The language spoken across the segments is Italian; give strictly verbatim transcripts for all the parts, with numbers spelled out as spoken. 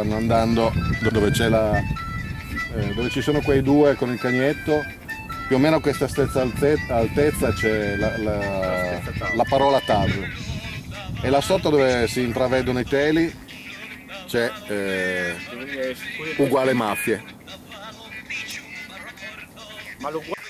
stanno andando dove c'è la eh, dove ci sono quei due con il cagnetto, più o meno a questa stessa altezza c'è la, la, la parola Tav, e là sotto dove si intravedono i teli c'è eh, uguale mafie. Ma lo guardo.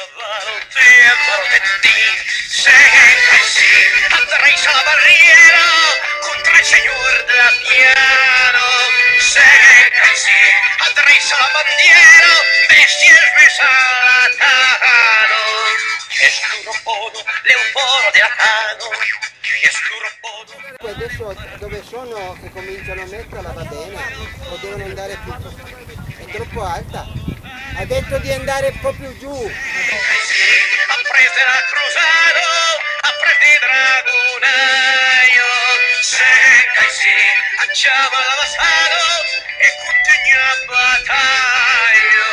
Atraviesa la barriera contra el señor de la piano. Seca y sí, atraviesa la bandiera, bestias desalatano. Es l'uropono, l'euforo della cano. Es l'uropono. Adesso dove sono che cominciano a metterla va bene, o devono andare più, è troppo alta. Ha detto di andare un po' più giù. A prendere a cruzado, a prendere dragonaio. Seca y sí, acciava l'avassado e continua a battaglio.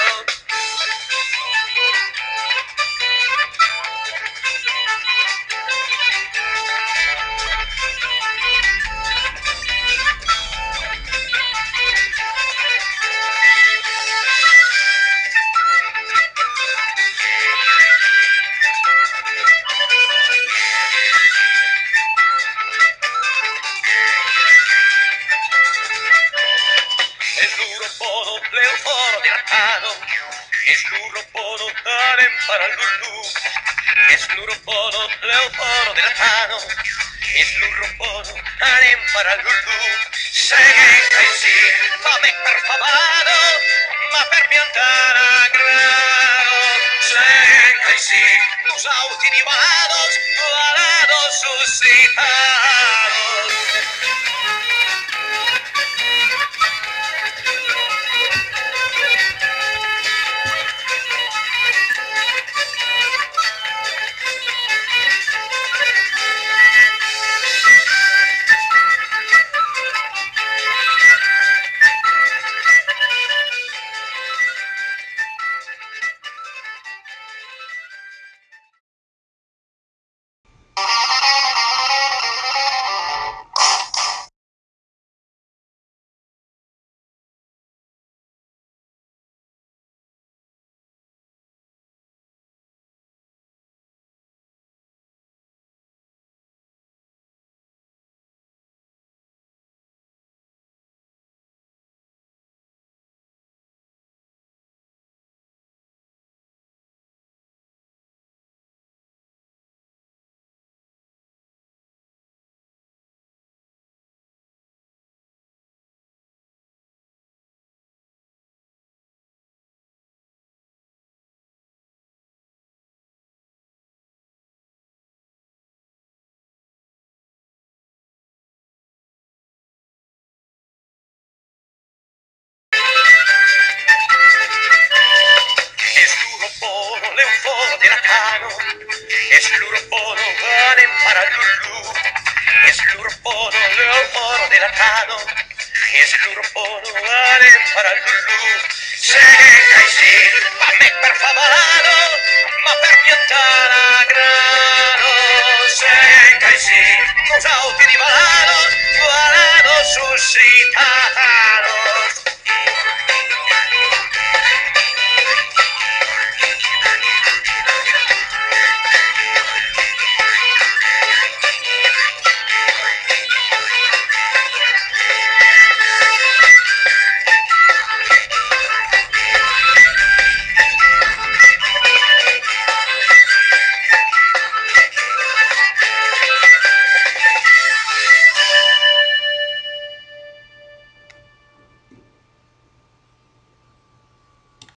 Es l'uropono, l'empara l'urlù. Es l'uropono, l'euforo della cano. Es l'uropono, l'empara l'urlù. Seca y sí, fame per favado, ma per piantare a grano. Seca y sí, los auti divalados, valados suscitados. Es l'uropono, l'empara l'urlù. Es l'uropono, l'euforo della cano. Es l'uropono, l'empara l'urlù. Seca y sí, fame per favalado, ma per piantare a grano. Seca y sí, los auti di valados, valados suscitados.